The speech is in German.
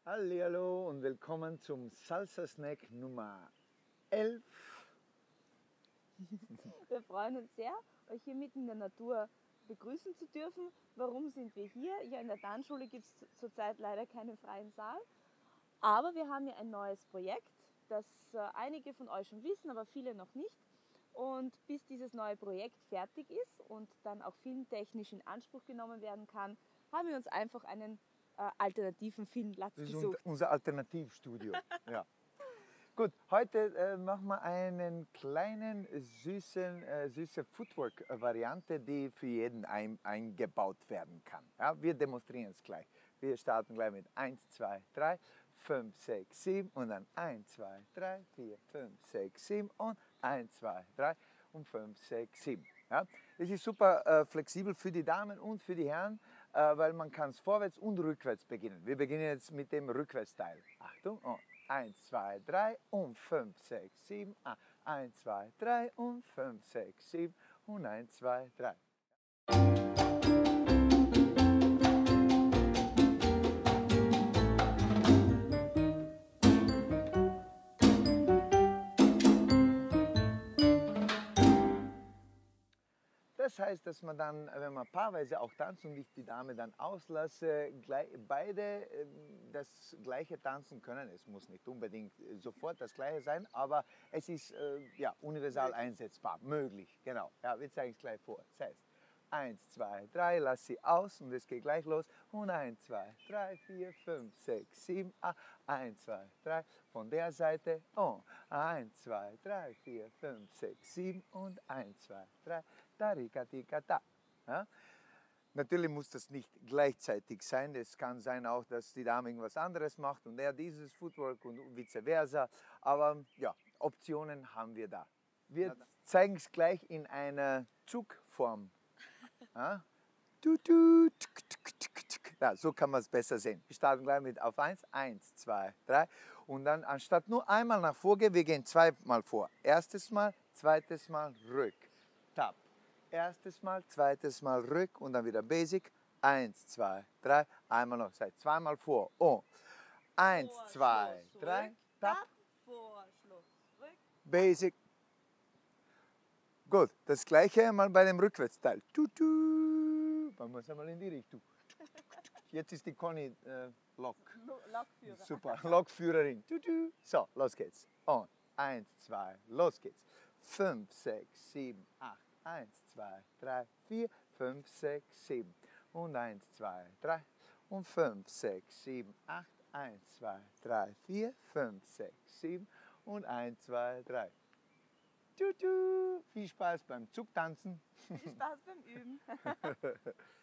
Hallihallo und willkommen zum Salsa Snack Nummer 11. Wir freuen uns sehr, euch hier mitten in der Natur begrüßen zu dürfen. Warum sind wir hier? Ja, in der Tanzschule gibt es zurzeit leider keinen freien Saal. Aber wir haben ja ein neues Projekt, das einige von euch schon wissen, aber viele noch nicht. Und bis dieses neue Projekt fertig ist und dann auch filmtechnisch in Anspruch genommen werden kann, haben wir uns einfach einen alternativen Filmplatz gesucht. Das ist unser Alternativstudio. Ja. Gut, heute machen wir einen kleinen, süße Footwork-Variante, die für jeden eingebaut werden kann. Ja, wir demonstrieren es gleich. Wir starten gleich mit 1, 2, 3, 5, 6, 7 und dann 1, 2, 3, 4, 5, 6, 7 und 1, 2, 3 und 5, 6, 7. Ja, das ist super flexibel für die Damen und für die Herren, weil man kann es vorwärts und rückwärts beginnen. Wir beginnen jetzt mit dem Rückwärtsteil. Achtung, und 1, 2, 3 und 5, 6, 7, 1, 2, 3 und 5, 6, 7 und 1, 2, 3. Das heißt, dass man dann, wenn man paarweise auch tanzt und ich die Dame dann auslasse, beide das Gleiche tanzen können. Es muss nicht unbedingt sofort das Gleiche sein, aber es ist ja, universal einsetzbar, möglich. Genau, ja, wir zeigen es gleich vor. Das heißt, 1, 2, 3, lass sie aus und es geht gleich los. Und 1, 2, 3, 4, 5, 6, 7, 8, 1, 2, 3, von der Seite. Und 1, 2, 3, 4, 5, 6, 7 und 1, 2, 3. Da. Ja? Natürlich muss das nicht gleichzeitig sein. Es kann sein auch, dass die Dame irgendwas anderes macht und er dieses Footwork und vice versa. Aber ja, Optionen haben wir da. Wir zeigen es gleich in einer Zugform. Ja? Ja, so kann man es besser sehen. Wir starten gleich mit auf 1, 1, 2, 3 und dann anstatt nur einmal nach vorgehen, wir gehen zweimal vor. Erstes Mal, zweites Mal, rück, tap. Erstes Mal, zweites Mal, rück und dann wieder Basic. 1, 2, 3, einmal noch, seid zweimal vor. Und 1, 2, 3, tap, vor, Schluss, rück. Basic. Gut, das gleiche mal bei dem Rückwärtsteil. Man muss einmal in die Richtung. Jetzt ist die Conny Lokführer. Super, Lokführerin. So, los geht's. Und 1, 2, los geht's. 5, 6, 7, 8. 1, 2, 3, 4, 5, 6, 7. Und 1, 2, 3. Und 5, 6, 7, 8. 1, 2, 3, 4, 5, 6, 7. Und 1, 2, 3. Viel Spaß beim Zugtanzen. Viel Spaß beim Üben.